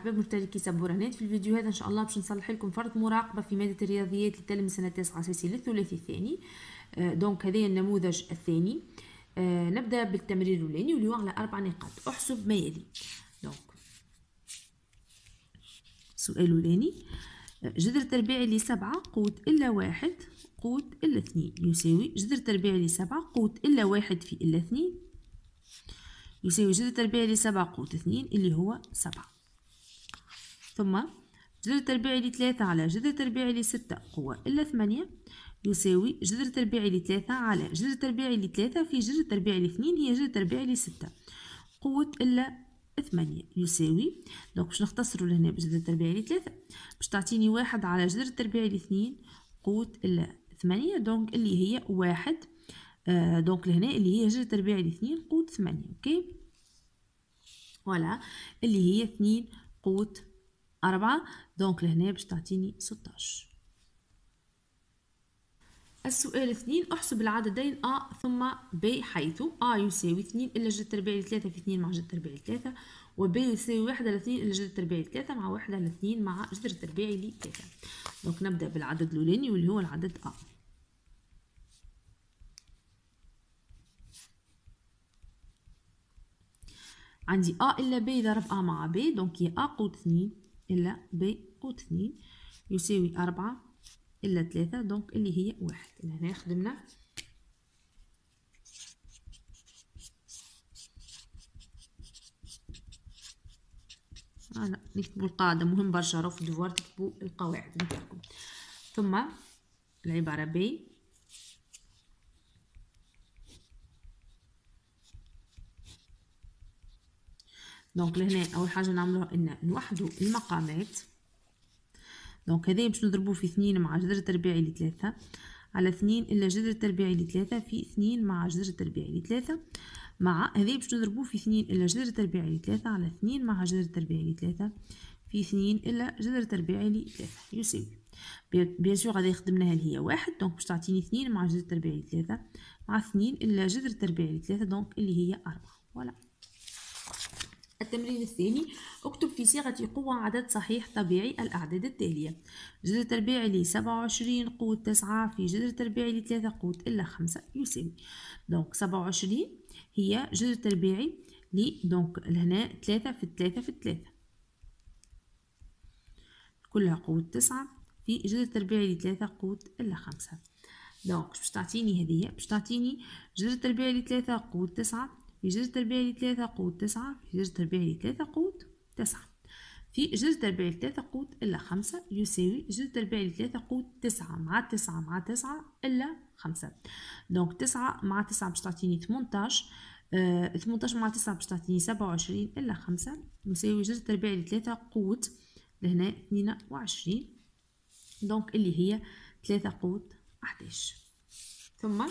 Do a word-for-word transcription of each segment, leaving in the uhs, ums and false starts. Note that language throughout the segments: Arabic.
احباب مشتركي سبوره. هنات في الفيديو هذا ان شاء الله باش نصلح لكم فرض مراقبه في ماده الرياضيات للتلميذ سنه تاسعه اساسي للثلاثي الثاني. آه دونك هذا النموذج الثاني. آه نبدا بالتمرين الاولاني واللي هو على اربع نقاط. احسب ما يلي. دونك السؤال الاولاني، جذر تربيعي لسبعة قوة إلا واحد قوة إلا اثنين يساوي جذر تربيعي لسبعة قوة إلا واحد في إلا اثنين يساوي جذر تربيعي لسبعة قوة اثنين اللي هو سبعة. ثم جذر تربيعي لثلاثة على جذر تربيعي لستة قوة إلا ثمانية يساوي جذر تربيعي لثلاثة على جذر تربيعي لثلاثة في جذر تربيعي لاثنين هي جذر تربيعي لستة قوة إلا ثمانية يساوي. دونك باش نختصروا لهنا بجذر تربيعي لثلاثة باش تعطيني واحد على جذر تربيعي لاثنين قوة إلا ثمانية دونك اللي هي واحد. آه دونك لهنا اللي هي جذر تربيعي لاثنين قوة ثمانية. اوكي فوالا اللي هي اثنين قوة أربعة دونك لهنا باش تعطيني ستاش. السؤال اثنين، احسب العددين أ ثم ب حيث أ يساوي اثنين إلا جذر تربيعي لثلاثة في اثنين مع جذر تربيعي لثلاثة وب يساوي واحد على اثنين إلا جذر تربيعي لثلاثة مع واحد على اثنين مع جذر تربيعي لثلاثة. دونك نبدأ بالعدد الأولاني واللي هو العدد أ. عندي أ إلا ب ضرب أ مع ب دونك هي أ قوة اثنين إلا ب قوة اثنين يساوي أربعة إلا ثلاثة دونك اللي هي واحد. هنا خدمنا لا نكتبوا القاعدة مهم برشا راهو في الدوار تكتبوا القواعد نتاعكم. ثم العبارة ب دونك لهنا أول حاجة نعملوها إن نوحدوا المقامات. دونك هذا باش نضربوه في اثنين مع جذر تربيعي لثلاثة على اثنين إلا جذر تربيعي لثلاثة في اثنين مع جذر تربيعي لثلاثة مع هذا باش نضربوه في اثنين إلا جذر تربيعي لثلاثة على اثنين مع جذر تربيعي لثلاثة في اثنين إلا جذر تربيعي لثلاثة يساوي بيان سور هذا خدمناها اللي هي واحد دونك باش تعطيني اثنين مع جذر تربيعي لثلاثة مع اثنين إلا جذر تربيعي لثلاثة دونك اللي هي أربعة. فوالا. التمرين الثاني، اكتب في صيغة قوة عدد صحيح طبيعي الأعداد التالية. جذر تربيعي لسبعة وعشرين قوة تسعة في جذر تربيعي لثلاثة قوة إلا خمسة يساوي. دونك سبعة وعشرين هي جذر تربيعي ل دونك لهنا ثلاثة في ثلاثة في ثلاثة كلها قوة تسعة في جذر تربيعي لثلاثة قوة إلا خمسة. دونك باش تعطيني هذه باش تعطيني جذر تربيعي لثلاثة قوة تسعة في جذر تربيعي لثلاثة قوة تسعة في جذر تربيعي لثلاثة قوة تسعة في جذر تربيعي لثلاثة قوة إلا خمسة يساوي جذر تربيعي لثلاثة قوة تسعة مع تسعة مع تسعة إلا خمسة. دونك تسعة مع تسعة باش تعطيني ثمنتاش آه ثمنتاش مع تسعة باش تعطيني سبعة وعشرين إلا خمسة يساوي جذر تربيعي لثلاثة قوة لهنا اثنين وعشرين دونك اللي هي ثلاثة قوة أحداش. ثم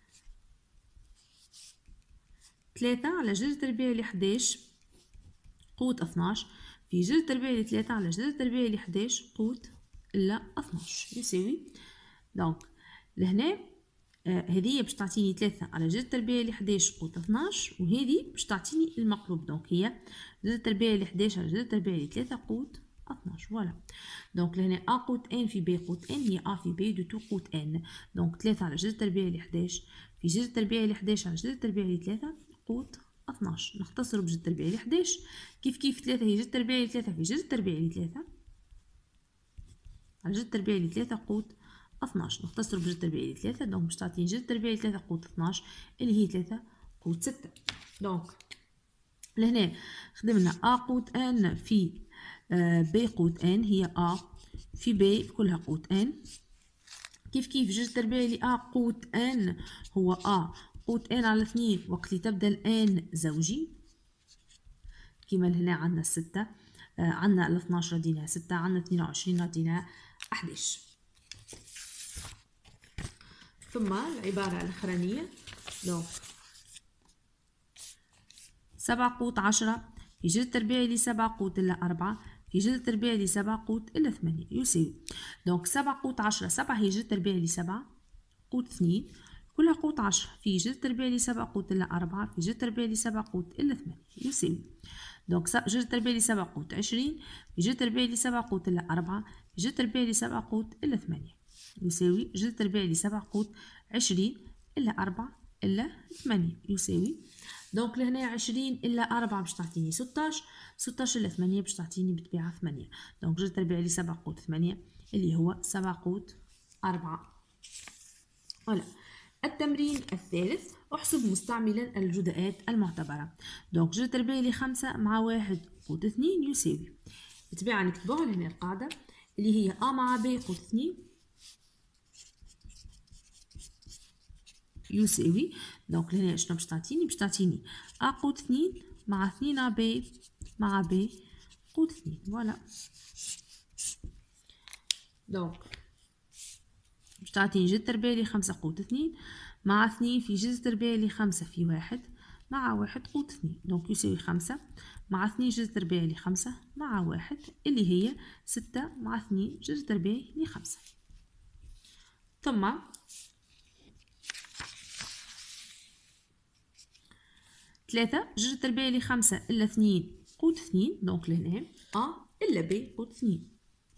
ثلاثة على جذر تربيعي لحداش قوة اثناش في جذر تربيعي لثلاثة على جذر تربيعي لحداش قوة إلا اثناش يساوي. دونك لهنا آه هذه باش تعطيني ثلاثة على جذر تربيعي لحداش قوة اثناش وهذه باش تعطيني المقلوب دونك هي جذر تربيعي لحداش على جذر تربيعي لثلاثة قوة اثناش. فوالا. دونك لهنا أ قوة ان في ب قوة ان هي أ في ب دو تو قوة ان دونك ثلاثة على جذر تربيعي لحداش في جذر تربيعي لحداش على جذر تربيعي لثلاثة قوة اثناش. نختصروا بجذر تربيعي لحداش كيف كيف ثلاثة هي جذر تربيعي لثلاثة في جذر تربيعي لثلاثة على جذر تربيعي لثلاثة قوة اثناش. نختصروا بجذر تربيعي لثلاثة دونك باش تعطيني جذر تربيعي لثلاثة قوة اثناش اللي هي ثلاثة قوة ستة. دونك لهنا خدمنا أ قوة ان في آه ب قوة ان هي أ في ب كلها قوة ان كيف كيف جذر تربيعي لأ قوة ان هو أ قوة ان على اثنين وقت اللي تبدا الان زوجي كيما لهنا عندنا ستة آه عندنا ال اثناش رديناها ستة عندنا اثنين وعشرين رديناها أحداش. ثم العبارة الأخرانية دونك سبعة قوة عشرة في جذر تربيعي لسبعة قوة إلا أربعة في جذر تربيعي لسبعة قوة إلا ثمانية يساوي. دونك سبعة قوة عشرة سبعة هي جذر تربيعي لسبعة قوة اثنين كلها قوة عشرة في جذر تربيعي لسبعة قوة إلا أربعة في جذر تربيعي لسبعة قوة إلا ثمانية يساوي. دونك جذر تربيعي لسبعة قوت عشرين في جذر تربيعي لسبعة قوت إلا أربعة في جذر تربيعي لسبعة قوت إلا ثمانية يساوي جذر تربيعي لسبعة قوت عشرين إلا أربعة إلا ثمانية يساوي دونك لهنا عشرين إلا أربعة باش تعطيني ستاش، ستاش إلا ثمانية باش تعطيني بالطبيعة ثمانية. دونك جذر تربيعي لسبعة قوت ثمانية اللي هو سبعة قوت أربعة. فوالا. التمرين الثالث احسب مستعملا الجزيئات المعتبرة. دونك جذر تربيعي لخمسة مع واحد قوت اثنين يساوي بالطبيعة نكتبوها لهنا القاعدة اللي هي أ مع ب قوت اثنين يساوي دونك لهنا شنو باش تعطيني؟ باش تعطيني أ قوت اثنين مع اثنين أ ب مع ب قوت اثنين. فوالا. دونك باش تعطيني جذر تربيعي لخمسة قوت اثنين مع اثنين في جذر تربيعي لخمسة في واحد مع واحد قوت اثنين. دونك يساوي خمسة مع اثنين جذر تربيعي لخمسة مع واحد اللي هي ستة مع اثنين جذر تربيعي لخمسة. ثم ثلاثة جذر تربيعي لخمسة إلا اثنين قوت اثنين. دونك لهنا أ إلا ب قوت اثنين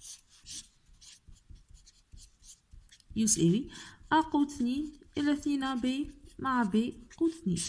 يساوي أ قوت اثنين إلا اثنين أ ب مع ب قوت اثنين.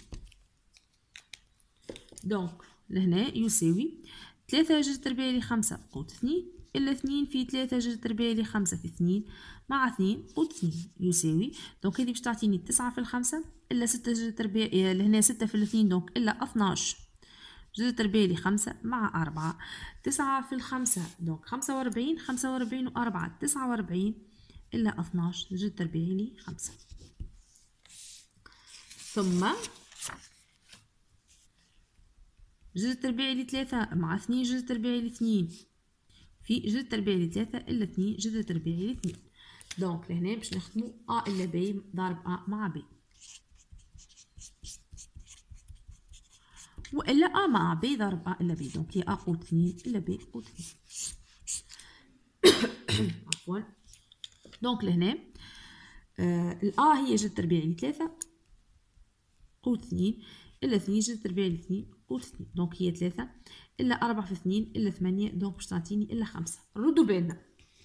دونك لهنا يساوي ثلاثة جذر تربيعي لخمسة قوت اثنين إلا اثنين في ثلاثة جذر تربيعي لخمسة في اثنين مع اثنين قوت اثنين يساوي دونك هذه باش تعطيني تسعة في الخمسة إلا ستة جذر تربيعي لهنا ستة في الاثنين دونك إلا اثناش جذر تربيعي لخمسة مع أربعة. تسعة في الخمسة دونك خمسة وأربعين، خمسة وأربعين وأربعة تسعة وأربعين إلا اثناش جذر تربيعي لخمسة. ثم جذر تربيعي لثلاثة مع اثنين جذر تربيعي لاثنين في جذر تربيعي لثلاثة إلا اثنين جذر تربيعي لاثنين. دونك لهنا باش نخدمو أ إلا ب ضرب أ مع ب وإلا أ مع ب ضرب أ إلا ب. دونك هي أ قوت اثنين إلا ب قوت اثنين. عفوا. دونك لهنا آه الأ هي جذر تربيعي لثلاثة قوت اثنين إلا اثنين جذر تربيعي لاثنين قوت اثنين. دونك هي ثلاثة إلا أربعة في اثنين إلا ثمانية. دونك باش تعطيني إلا خمسة. ردوا بالنا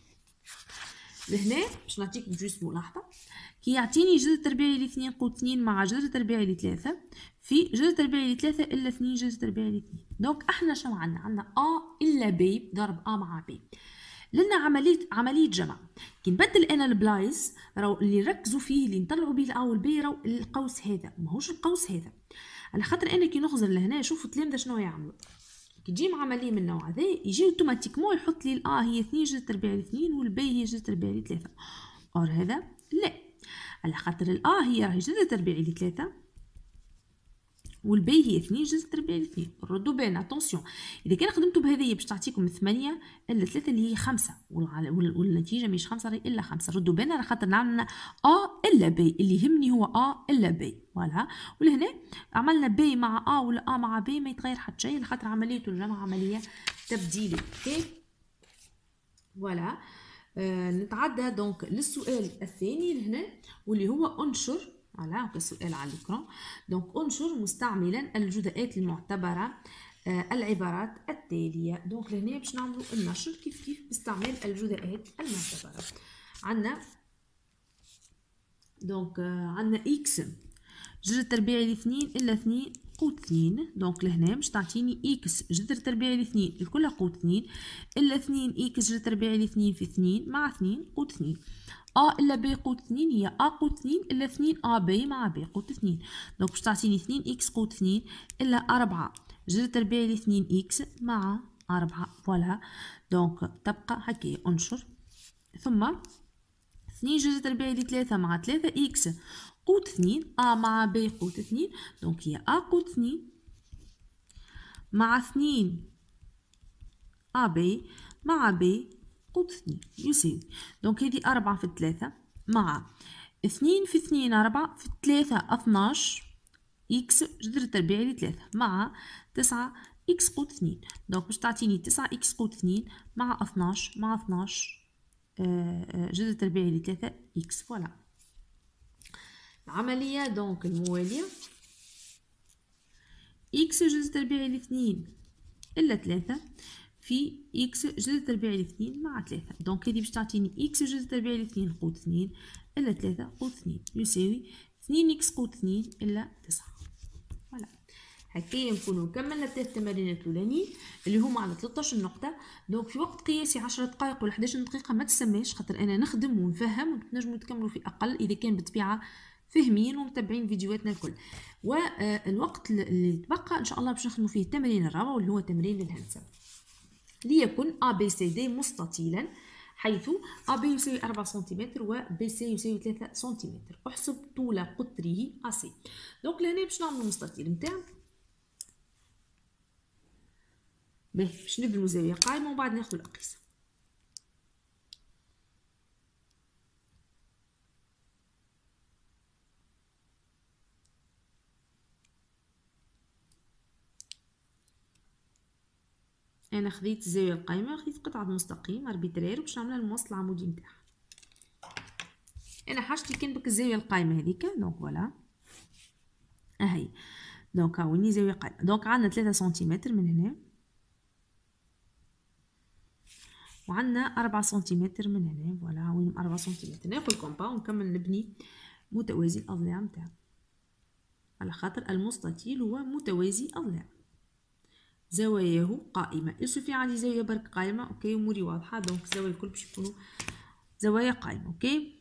لهنا باش نعطيكم جوست ملاحظة كي يعطيني جذر تربيعي لاثنين قوت اثنين مع جذر تربيعي لثلاثة في جذر تربيعي لثلاثة إلا اثنين جذر تربيعي لاثنين. دونك احنا شنو عندنا؟ عندنا أ إلا ب ضرب أ مع ب. لنا عملية عملية جمع. كي نبدل أنا البلايص راهو اللي ركزوا فيه اللي نطلعوا به الأ والب راهو القوس هذا ماهوش القوس هذا. على خاطر أنا كي نخزر لهنا شوفوا التلامذة شنو يعملوا كي تجي عملية من النوع هذا يجي اوتوماتيكمون يحط لي الأ هي اثنين جذر تربيعي لاثنين والب هي جذر تربيعي لثلاثة. اور هذا لا، على خاطر الأ هي راهي جذر تربيعي لثلاثة والب هي اثنين جذر تربيعي لاثنين. ردوا بالنا اتونسيون اذا كان خدمتوا بهذه باش تعطيكم ثمانية الا ثلاثة اللي هي خمسة والنتيجه مش خمسة راهي الا خمسة. ردوا بالنا على خاطر عندنا ا الا ب اللي يهمني هو ا الا ب. فوالا. ولهنا عملنا ب مع ا ولا ا مع ب ما يتغير حتى شيء على خاطر عمليه الجمع عمليه تبديليه. اوكي. فوالا. آه نتعدى دونك للسؤال الثاني لهنا واللي هو انشر. فوالا هكا السؤال على الإكران. دونك انشر مستعملا الجزيئات المعتبرة آه العبارات التالية. دونك لهنا باش نعملوا النشر كيف كيف باستعمال الجزيئات المعتبرة. عندنا دونك آه عندنا إكس جذر تربيعي لاثنين إلا اثنين قوت اثنين. دونك لهنا باش تعطيني إكس جذر تربيعي لاثنين الكل قوت اثنين إلا اثنين إكس جذر تربيعي لاثنين في اثنين مع اثنين قوت اثنين. أ إلا ب قوت اثنين هي أ قوت اثنين إلا اثنين أ ب مع ب قوت اثنين. دونك باش تعطيني اثنين إكس قوت اثنين إلا أربعة جذر تربيعي لاثنين إكس مع أربعة. فوالا. دونك تبقى هكايا انشر. ثم اثنين جذر تربيعي لثلاثة مع ثلاثة إكس قوت اثنين أ مع ب قوت اثنين. دونك هي أ قوت اثنين مع اثنين أ ب مع ب قوت اثنين يساوي دونك هذه أربعة في ثلاثة مع اثنين في اثنين أربعة في ثلاثة اثناش إكس جذر تربيعي لثلاثة مع تسعة إكس قوت اثنين. دونك باش تعطيني تسعة إكس قوت اثنين مع اثناش مع اثناش جذر تربيعي لثلاثة إكس. فوالا. العملية دونك الموالية إكس جذر تربيعي لاثنين إلا ثلاثة في إكس جذر تربيع لاثنين مع ثلاثة. دونك هذه باش تعطيني إكس جذر تربيع لاثنين قوة اثنين إلا ثلاثة قوة اثنين يساوي اثنين إكس قوة اثنين إلا تسعة. فوالا هكايا نكونو كملنا الثلاث تمارين الأولانيين اللي هما على ثلاثطاش نقطة. دونك في وقت قياسي عشرة دقائق ولا حداش دقيقة ما تسماش، خاطر أنا نخدم ونفهم وتنجمو تكملوا في أقل إذا كان بالطبيعة فاهمين ومتابعين فيديوهاتنا الكل. والوقت اللي تبقى إن شاء الله باش نخدموا فيه التمرين الرابع واللي هو تمرين الهندسة. ليكن A B C D مستطيلا حيث A B يساوي أربعة سنتيمتر و B C يساوي ثلاثة سنتيمتر. احسب طول قطره A C. دونك لهنا باش نعملو المستطيل نتاعنا. باهي باش نبنو زاوية قائمة ومن بعد ناخدو الأقيسة. انا خديت الزاويه القايمه، خديت قطعه مستقيم اربيترير باش نعملها الموصل العمودي نتاعها. انا حاجتي كان بك الزاويه القايمه هذيك. دونك فوالا اهي. دونك هاوني زاويه قايمه. دونك عندنا ثلاثة سنتيمتر من هنا وعندنا أربعة سنتيمتر من هنا. فوالا هاوين أربعة سنتيمتر. ناخذ الكومبا ونكمل نبني متوازي الاضلاع نتاعو على خاطر المستطيل هو متوازي الاضلاع زواياه قائمة. يصفي عندي زاوية برك قائمة. اوكي اموري واضحة. دونك الزوايا الكل باش يكونوا زوايا قائمة. اوكي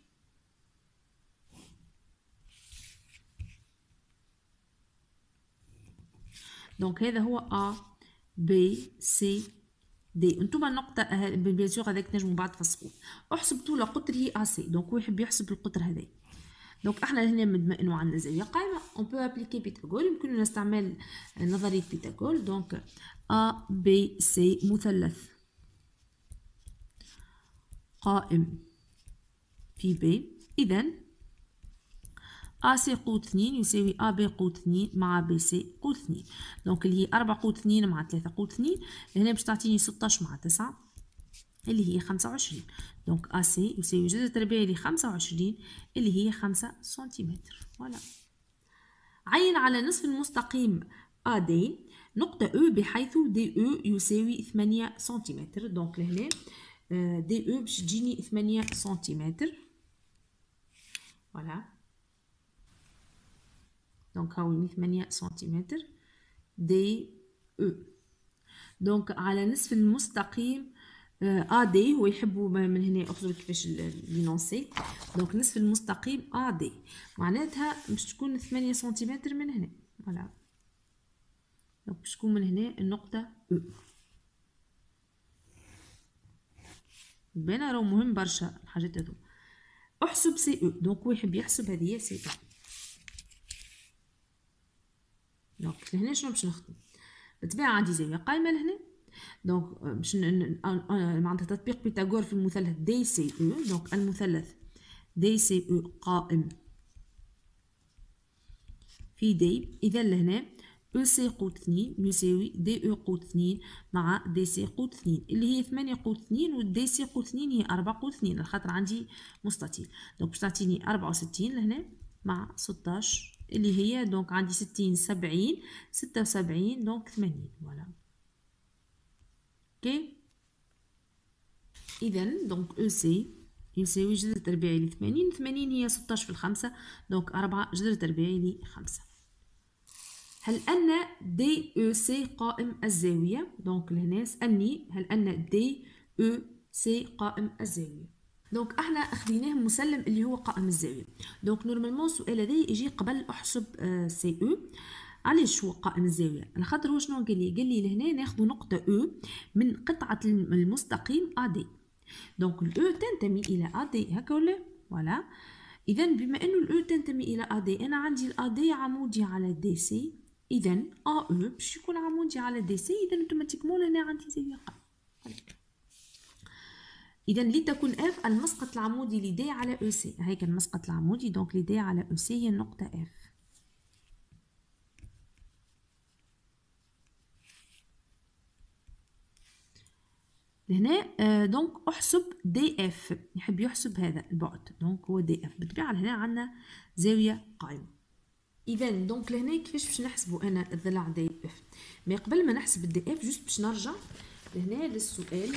دونك هذا هو A B C D. انتوما النقطة بيان سور هذاك تنجموا بعد تفسقوه. احسب طول قطره A C. دونك هو يحب يحسب القطر هذا. دونك احنا هنا بما انه عندنا زاوية قائمة on peut appliquer بيتاغور. يمكننا نستعمل نظرية بيتاغور. دونك A B C مثلث قائم في B. إذا A C قوة اثنين يساوي A B قوة اثنين مع B C قوة اثنين. دونك اللي هي أربعة قوة اثنين مع ثلاثة قوة اثنين. هنا باش تعطيني ستاش مع تسعة اللي هي خمسة وعشرين. دونك A C يساوي جذر تربيعي لخمسة وعشرين اللي هي خمسة سنتيمتر. فوالا. عين على نصف المستقيم A D نقطة E بحيث D E يساوي ثمانية سنتيمتر. دونك لهنا D E باش تجيني ثمانية سنتيمتر. فوالا. دونك هاوي ثمانية سنتيمتر دي او. دونك على نصف المستقيم ا دي هو يحبوا من هنا. اخذوا كيفاش لينونسي. دونك نصف المستقيم ا دي معناتها باش تكون ثمانية سنتيمتر من هنا. فوالا. دونك باش تكون من هنا النقطة او. بينا راهو مهم برشا الحاجات هذو. احسب سي او. دونك هو يحب يحسب هذه هي سي او. دونك لهنا شنو باش نخدم؟ بالطبيعة عندي زاوية قايمة لهنا. دونك باش معناتها تطبيق بيتاغور في المثلث دي سي او. دونك المثلث دي سي او قائم في دي. إذا لهنا او سي قوة اثنين يساوي دي او قوة اثنين مع دي سي قوة اثنين اللي هي ثمانية قوة اثنين ودي سي قوة اثنين هي أربعة قوة اثنين الخاطر عندي مستطيل. دونك باش تعطيني أربعة وستين لهنا مع ستاش اللي هي دونك عندي ستين سبعين ستة وسبعين دونك ثمانين. فوالا. اوكي. اذا دونك او سي يساوي جذر تربيعي ل ثمانين. ثمانين هي ستاش في الخمسة. دونك أربعة جذر تربيعي ل خمسة. هل أن دي او سي قائم الزاوية؟ دونك لهنا سألني هل أن دي او سي قائم الزاوية. دونك احنا خديناه مسلم اللي هو قائم الزاويه. دونك نورمالمون السؤال هذا يجي قبل احسب آه سي او. علاش هو قائم الزاويه؟ على خاطر هو شنو قال لي؟ قال لي لهنا ناخذ نقطه او من قطعه المستقيم ا دي. دونك الاو تنتمي الى ا دي هكا ولا؟ فوالا. اذا بما انه الاو تنتمي الى ا دي انا عندي الا دي عمودي على دي سي. اذا ا او باش يكون عمودي على دي سي. اذا اوتوماتيكمون هنا عندي زاويه قائمه. إذا لتكن اف المسقط العمودي لدي على او سي. هيك المسقط العمودي. دونك لدي على او سي هي النقطة اف. لهنا آه دونك احسب دي اف. يحب يحسب هذا البعد. دونك هو دي اف. بالطبيعة هنا عندنا زاوية قائمة. اذا دونك لهنا كيفاش باش نحسبوا انا الضلع دي اف؟ مي قبل ما نحسب الدي اف جوست باش نرجع لهنا للسؤال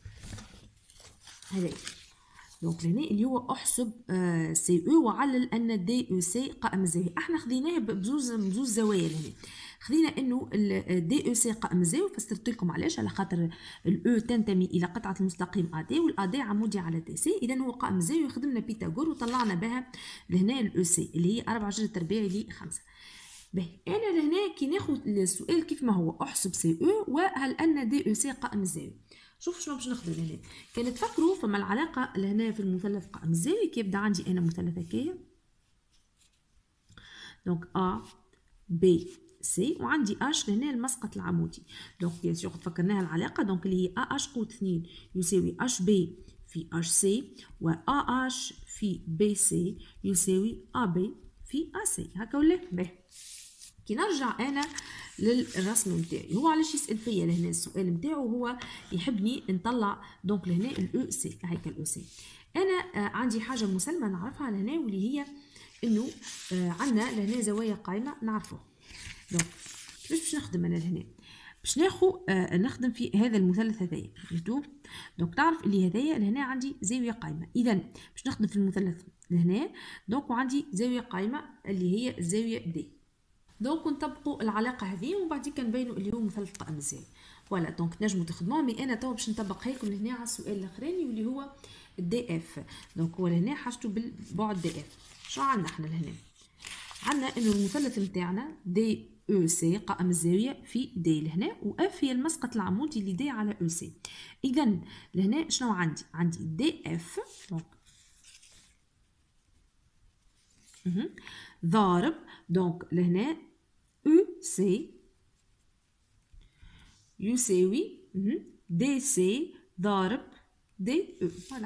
هذا. دونك لهنا اللي هو احسب آه سي او وعلل ان دي او سي قائم الزاويه. احنا خذيناه بزوز بزوز زوايا لهنا. خذينا انه الدي او سي قائم الزاويه، فسرت لكم علاش، على خاطر الاو تنتمي الى قطعه المستقيم ادي والادي عمودي على دي سي، اذا هو قائم الزاويه. خدمنا بيثاغور وطلعنا بها لهنا الاو سي اللي هي أربعة جذر تربيعي ل خمسة. باهي انا لهنا كي ناخذ السؤال كيف ما هو احسب سي او وهل ان دي او سي قائم الزاويه. شوف شنو باش نخدم هنا. كان تفكروا فما العلاقه لهنا في المثلث قائم الزاويه كي يبدا عندي انا مثلث هكايا، دونك ا بي سي وعندي اش لهنا المسقط العمودي. دونك بيان سور تفكرناها العلاقه، دونك اللي هي ا اش قوت اثنين يساوي اش بي في اش سي، و ا اش في بي سي يساوي ا بي في ا سي. هكا ولا باهي. كي نرجع انا للرسم نتاعي، هو علاش يسال فيا لهنا السؤال نتاعو، هو يحبني نطلع دونك لهنا الاو سي. هيك الاو سي انا آه عندي حاجه مسلمه نعرفها لهنا، واللي هي انه آه عندنا لهنا زوايا قائمه نعرفوها. دونك كيفاش باش نخدم انا لهنا؟ باش ناخذ آه نخدم في هذا المثلث هذايا. شفتوا؟ دونك تعرف اللي هذايا لهنا عندي زاويه قائمه، اذا باش نخدم في المثلث لهنا. دونك وعندي زاويه قائمه اللي هي الزاويه دي. دونك نطبقوا العلاقه هذه ومن بعد كنبينوا اللي هو مثلث قائم الزاويه. فوالا دونك تنجموا تخدموها، مي انا توا باش نطبقها لكم لهنا على السؤال الاخراني واللي هو الدي اف. دونك هو لهنا حاجته بالبعد دي اف. شو عندنا احنا لهنا؟ عندنا انه المثلث نتاعنا دي او سي قائم الزاويه في دي لهنا، واف هي المسقط العمودي اللي دي على او سي. اذا لهنا شنو عندي؟ عندي دي اف دونك ضارب دونك لهنا او سي يساوي دي سي ضارب دي او. فوالا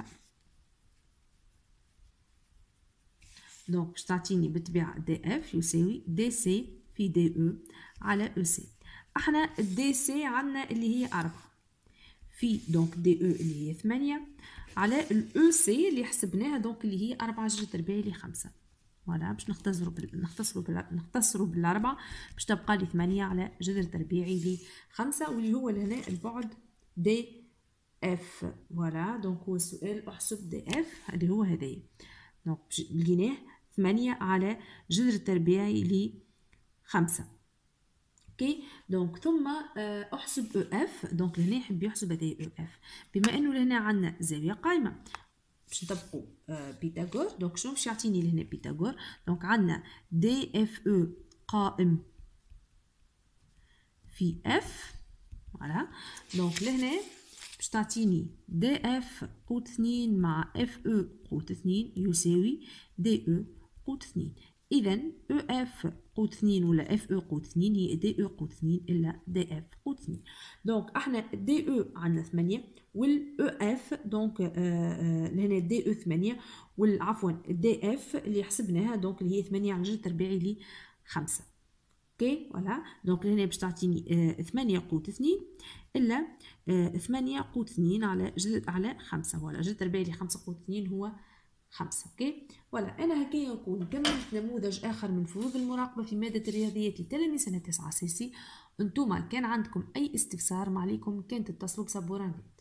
دونك باش تعطيني بالطبيعه دي اف يساوي دي سي في دي او على او سي. احنا الدي سي عندنا اللي هي أربعة في دونك دي او اللي هي ثمانية على الاو سي اللي حسبناها دونك اللي هي أربعة جذر تربيعي لخمسة. فوالا باش نختصروا بال... نختصروا بال... نختصروا بالأربعة باش تبقى لي ثمانية على جذر تربيعي لخمسة، واللي هو لهنا البعد دي اف. فوالا دونك هو السؤال احسب دي اف اللي هو هذايا. دونك لقيناه ثمانية على جذر تربيعي لخمسة. اوكي دونك ثم احسب او اف. دونك لهنا يحب يحسب هذايا او اف، بما انه لهنا عندنا زاويه قائمه باش نطبقوا بيثاغور. دونك شنو باش يعطيني لهنا بيثاغور؟ دونك عندنا دي اف او قائم في اف. فوالا دونك لهنا باش تعطيني دي اف قوت اثنين مع اف او قوت اثنين يساوي دي او قوت اثنين. اذا او اف قوت اثنين ولا اف او قوت اثنين هي دي او قوت اثنين الا دي اف قوت اثنين. دونك احنا دي او عندنا ثمانية والاو اف دونك آه آه لهنا دي او ثمانية والعفوا دي اف اللي حسبناها دونك اللي هي ثمانية على جذر تربيعي ل خمسة. اوكي فوالا دونك لهنا باش تعطيني آه ثمانية قوت اثنين الا آه ثمانية قوت اثنين على جذر على خمسة. فوالا جذر تربيعي ل خمسة قوت اثنين هو خمسة. اوكي فوالا انا هكايا نكون كملت نموذج اخر من فروض المراقبه في ماده الرياضيات لتلاميذ سنه تسعة سي سي. انتوما كان عندكم اي استفسار ما عليكم كان تتصلوا بسبوراني.